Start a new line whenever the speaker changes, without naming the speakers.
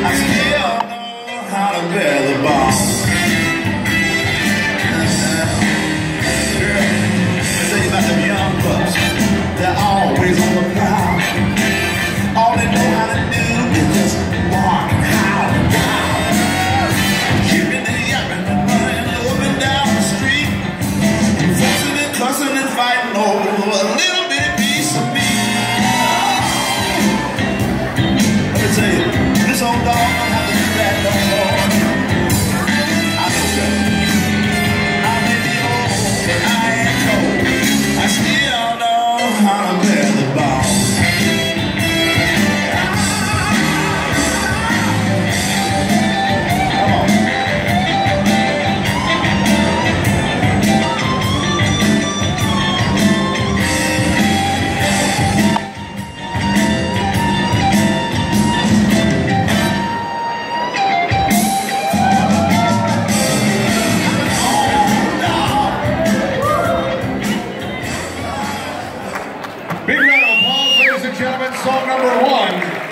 still know how to bear the ball. Girl, I tell you about them young pups. They're always on the prowl. All they know how to do is just walk and howl and growl. Kicking and yapping and running up and down the street, fussing and cussing and fighting over a little bitty piece of meat. Let me tell you, this old dog don't have to do that no more. I know that. I may be old, but I ain't cold. I still know how to bear the ball.
Big round of applause, ladies and gentlemen. Song number 1.